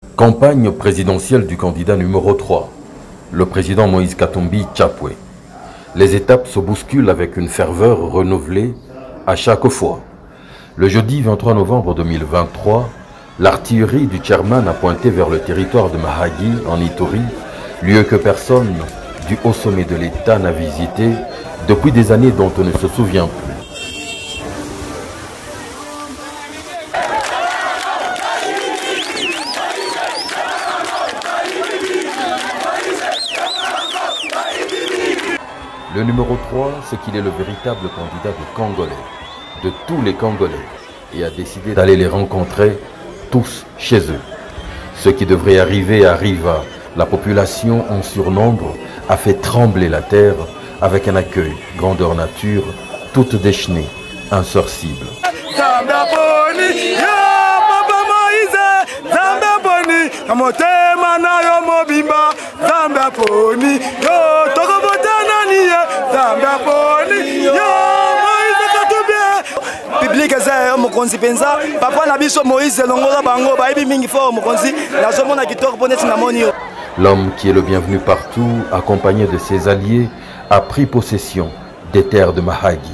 Campagne présidentielle du candidat numéro 3, le président Moïse Katumbi Tchapwe. Les étapes se bousculent avec une ferveur renouvelée à chaque fois. Le jeudi 23 novembre 2023, l'artillerie du chairman a pointé vers le territoire de Mahagi, en Ituri, lieu que personne du haut sommet de l'État n'a visité depuis des années dont on ne se souvient plus. Le numéro 3, c'est qu'il est le véritable candidat des Congolais, de tous les Congolais, et a décidé d'aller les rencontrer tous chez eux. Ce qui devrait arriver arriva. La population en surnombre a fait trembler la terre avec un accueil grandeur nature, toute déchaînée, insorcible. Public eza mokonzi penza papa na biso Moïse longola bango baibi mingi fo mokonzi nazomona kitoko poneti na moni. L'homme qui est le bienvenu partout, accompagné de ses alliés, a pris possession des terres de Mahagi.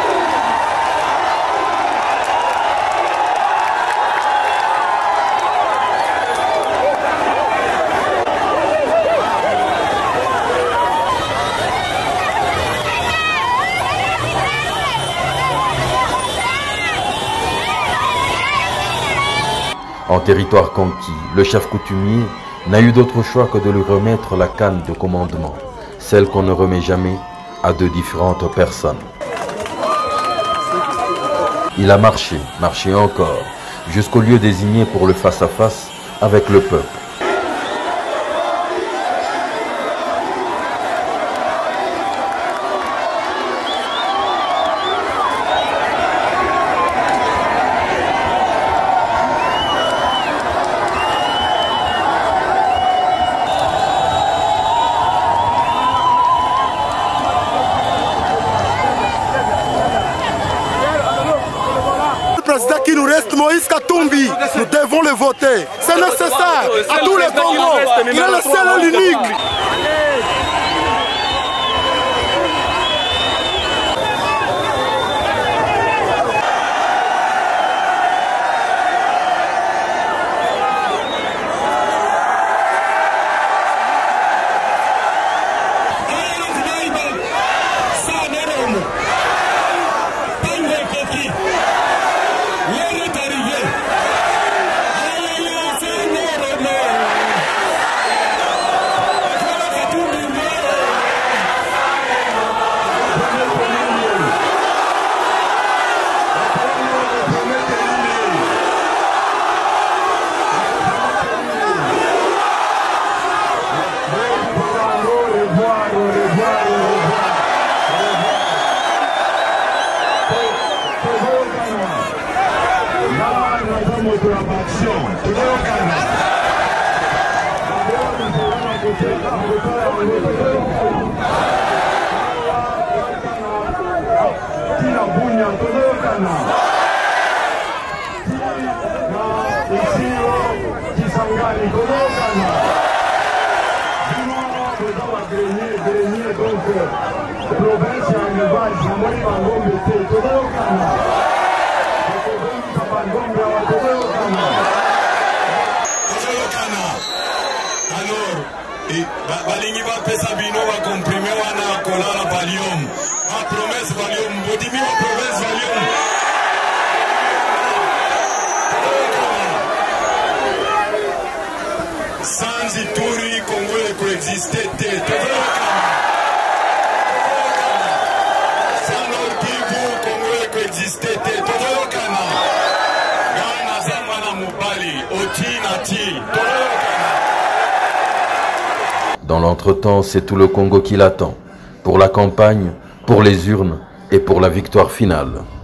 En territoire conquis, le chef coutumier n'a eu d'autre choix que de lui remettre la canne de commandement, celle qu'on ne remet jamais à deux différentes personnes. Il a marché encore, jusqu'au lieu désigné pour le face-à-face avec le peuple. Président qui nous reste, Moïse Katumbi, nous devons le voter. C'est nécessaire à tous les Congos. Il est le seul et l'unique. balingi bapesa bino bakomprime wana kolala valium promesse valium bodimi wa promesse valium sans Ituri Congo coexister te sans Nord Kivu Congo coexister te tozokana gana zamana mobali otinati. Dans l'entretemps, c'est tout le Congo qui l'attend, pour la campagne, pour les urnes et pour la victoire finale.